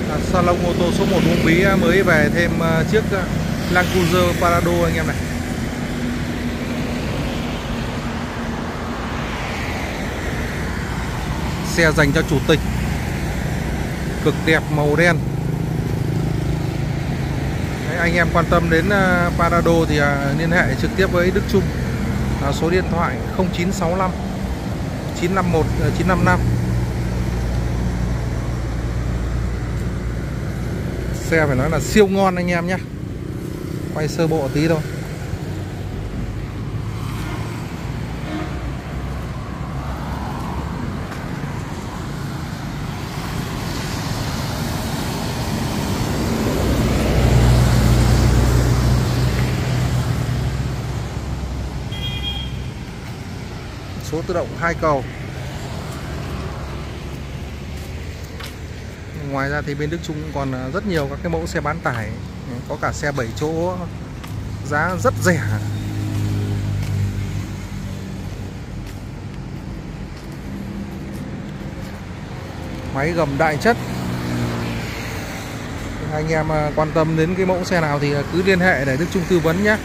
Salon ô tô số 1 Uông Bí mới về thêm chiếc Land Cruiser Prado anh em này. Xe dành cho chủ tịch, cực đẹp màu đen. Đấy, anh em quan tâm đến Prado thì liên hệ trực tiếp với Đức Trung, số điện thoại 0965 951 955. Xe phải nói là siêu ngon anh em nhé. Quay sơ bộ tí thôi. Số tự động 2 cầu. Ngoài ra thì bên Đức Trung còn rất nhiều các cái mẫu xe bán tải, có cả xe 7 chỗ giá rất rẻ. Máy gầm đại chất. Anh em quan tâm đến cái mẫu xe nào thì cứ liên hệ để Đức Trung tư vấn nhé.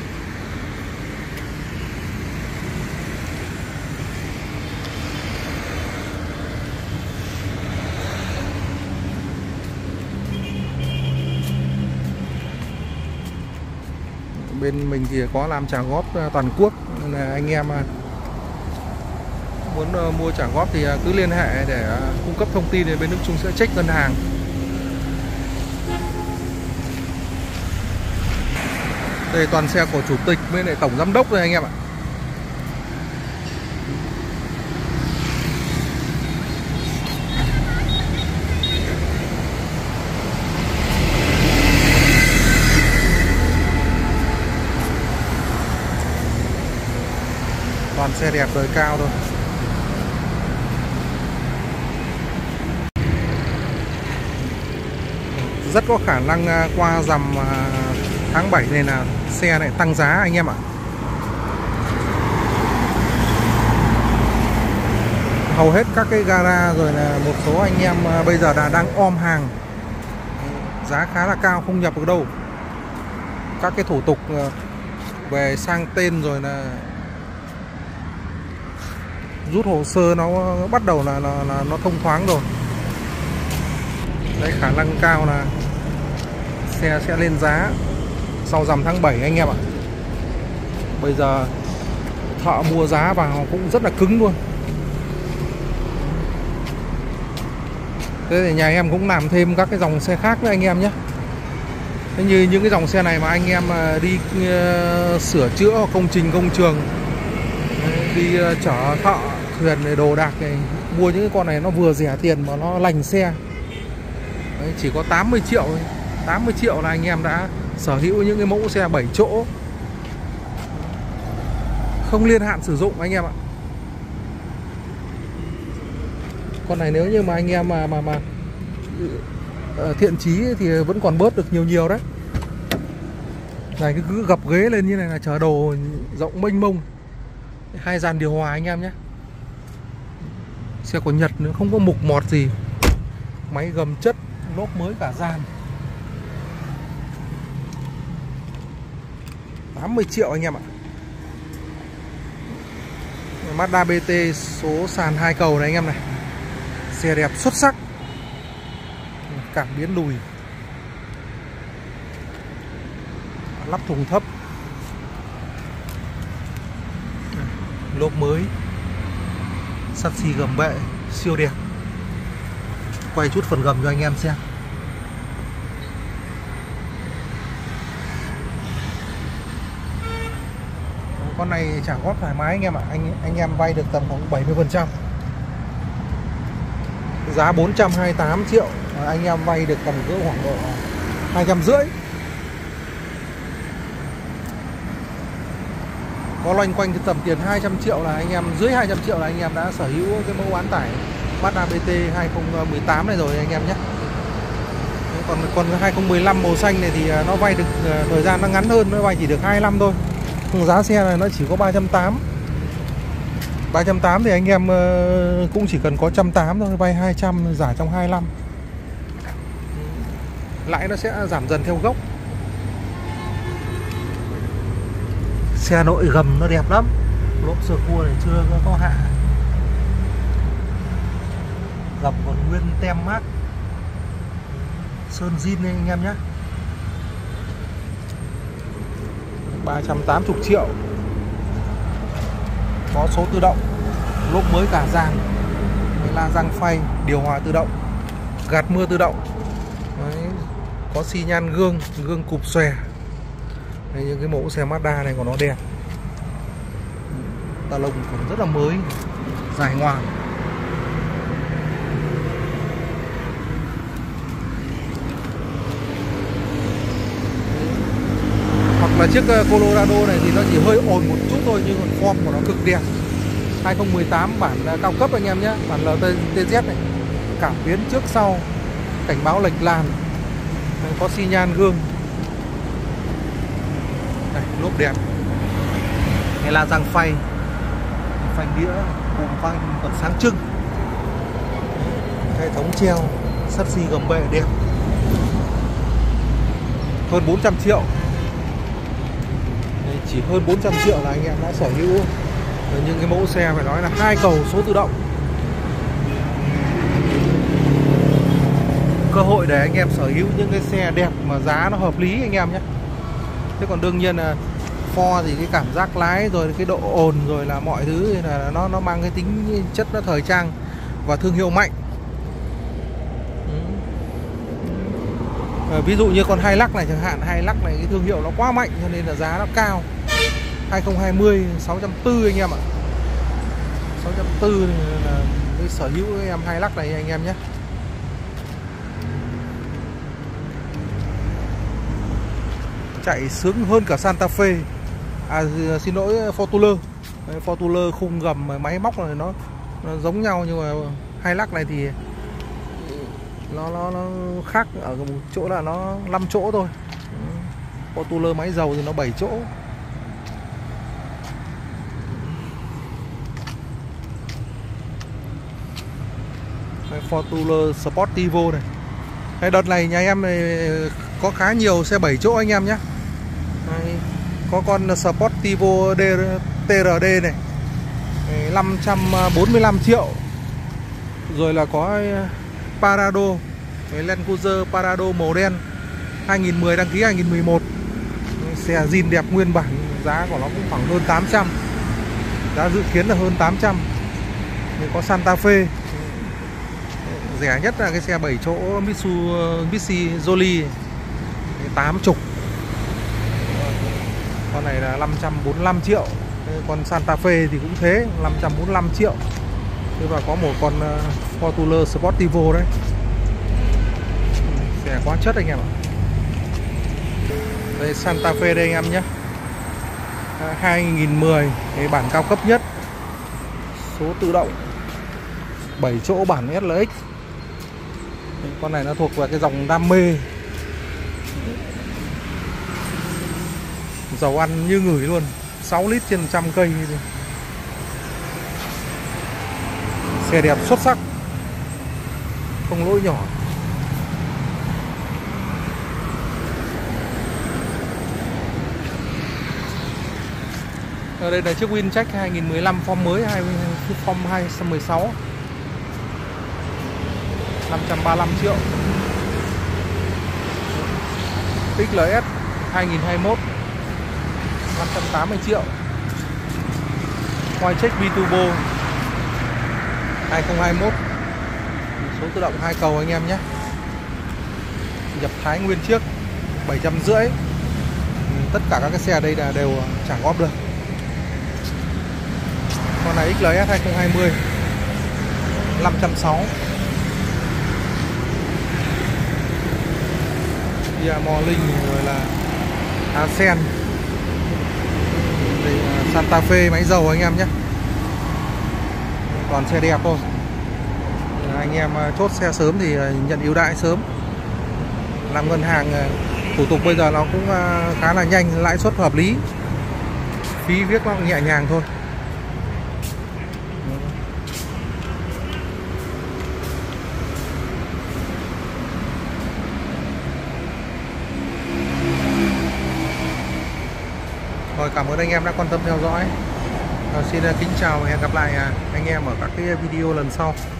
Bên mình thì có làm trả góp toàn quốc, nên là anh em muốn mua trả góp thì cứ liên hệ để cung cấp thông tin, thì bên Đức Trung sẽ check ngân hàng. Đây toàn xe của chủ tịch với lại tổng giám đốc rồi anh em ạ. Toàn xe đẹp đời cao thôi. Rất có khả năng qua rằm tháng 7 này là xe lại tăng giá anh em ạ. Hầu hết các cái gara rồi là một số anh em bây giờ đang om hàng. Giá khá là cao, không nhập được đâu. Các cái thủ tục về sang tên rồi là rút hồ sơ nó bắt đầu là nó thông thoáng rồi. Đấy, khả năng cao là xe sẽ lên giá sau rằm tháng 7 anh em ạ. Bây giờ thợ mua giá vào cũng rất là cứng luôn. Thế thì nhà em cũng làm thêm các cái dòng xe khác nữa anh em nhé. Thế như những cái dòng xe này mà anh em đi sửa chữa công trình công trường, đi chở thợ thuyền này, đồ đạc này, mua những cái con này nó vừa rẻ tiền mà nó lành xe. Đấy, chỉ có 80 triệu thôi. 80 triệu là anh em đã sở hữu những cái mẫu xe 7 chỗ, không niên hạn sử dụng anh em ạ. Con này nếu như mà anh em mà thiện chí thì vẫn còn bớt được nhiều đấy. Này cứ gập ghế lên như này là chở đồ rộng mênh mông. 2 dàn điều hòa anh em nhé. Xe của Nhật nữa, không có mục mọt gì. Máy gầm chất, lốp mới cả dàn. 80 triệu anh em ạ. Mazda BT số sàn 2 cầu này anh em này. Xe đẹp xuất sắc. Cảm biến lùi. Lắp thùng thấp. Lốp mới. Sắt xi gầm bệ siêu đẹp. Quay chút phần gầm cho anh em xem. Con này trả góp thoải mái anh em ạ. Anh em vay được tầm khoảng 70%. Giá 428 triệu, anh em vay được tầm cỡ khoảng độ 250. Có loanh quanh cái tầm tiền 200 triệu là anh em, dưới 200 triệu là anh em đã sở hữu cái mẫu bán tải Mazda BT 2018 này rồi anh em nhé. Còn 2015 màu xanh này thì nó vay được thời gian nó ngắn hơn, nó vay chỉ được 2 năm thôi. Giá xe này nó chỉ có 380. 380 thì anh em cũng chỉ cần có 180 thôi, vay 200 giả trong 25. lãi nó sẽ giảm dần theo gốc. Xe nội gầm nó đẹp lắm, lốp sơ cua này chưa có hạ, gầm còn nguyên tem mác sơn zin đây anh em nhé. 380 triệu, có số tự động, lốp mới cả dàn, la răng phay, điều hòa tự động, gạt mưa tự động. Đấy, có xi nhan gương cụp xòe. Đây, những cái mẫu xe Mazda này của nó đẹp, ta lông còn rất là mới, dài ngoằng. Hoặc là chiếc Colorado này thì nó chỉ hơi ồn một chút thôi, nhưng còn form của nó cực đẹp. 2018 bản cao cấp anh em nhé, bản LTZ này, cảm biến trước sau, cảnh báo lệch làn, có xi nhan gương. Đây, lốp đẹp, này là răng phay, phanh đĩa, cụm phanh còn sáng trưng, hệ thống treo, sắt xi gầm bệ đẹp, hơn 400 triệu. Đây, chỉ hơn 400 triệu là anh em đã sở hữu những cái mẫu xe phải nói là 2 cầu số tự động. Cơ hội để anh em sở hữu những cái xe đẹp mà giá nó hợp lý anh em nhé. Thế còn đương nhiên là Ford thì cái cảm giác lái rồi cái độ ồn rồi là mọi thứ là nó mang cái tính chất nó thời trang và thương hiệu mạnh. Ví dụ như con Hilux này chẳng hạn, Hilux này cái thương hiệu nó quá mạnh cho nên là giá nó cao. 2020 640 anh em ạ. 640 là cái sở hữu cái em Hilux này anh em nhé. Chạy sướng hơn cả Santa Fe. Xin lỗi, Fortuner. Fortuner khung gầm máy móc này nó giống nhau, nhưng mà Hilux này thì nó khác ở một chỗ là nó 5 chỗ thôi. Fortuner máy dầu thì nó 7 chỗ. Fortuner Sportivo này. Cái đợt này nhà em này có khá nhiều xe 7 chỗ anh em nhé. Có con Sportivo TRD này 545 triệu. Rồi là có Parado, Land Cruiser Parado màu đen 2010, đăng ký 2011. Xe zin đẹp nguyên bản, giá của nó cũng khoảng hơn 800. Giá dự kiến là hơn 800. Thì có Santa Fe. Rẻ nhất là cái xe 7 chỗ Mitsubishi Jolie 80. Con này là 545 triệu. Con Santa Fe thì cũng thế, 545 triệu. Thế và có một con Fortuner Sportivo đấy. Xe quá chất anh em ạ. Đây Santa Fe đây anh em nhé. 2010, cái bản cao cấp nhất, số tự động, 7 chỗ bản SLX. Con này nó thuộc về cái dòng đam mê. Dầu ăn như ngửi luôn, 6 lít trên 100 cây. Xe đẹp xuất sắc, không lỗi nhỏ. Ở đây là chiếc Wincheck 2015 form mới, form 2016, 535 triệu. XLS 2021 580 triệu. Wincheck B-Turbo 2021, số tự động 2 cầu anh em nhé. Nhập Thái nguyên chiếc 750. Tất cả các cái xe ở đây là đều trả góp được. Con này XLS 2020 560. Morning rồi là Ascend. Đây là Santa Fe máy dầu anh em nhé. Toàn xe đẹp thôi. Anh em chốt xe sớm thì nhận ưu đãi sớm. Làm ngân hàng thủ tục bây giờ nó cũng khá là nhanh, lãi suất hợp lý, phí viết nó cũng nhẹ nhàng thôi. Rồi, cảm ơn anh em đã quan tâm theo dõi. Xin kính chào và hẹn gặp lại anh em ở các cái video lần sau.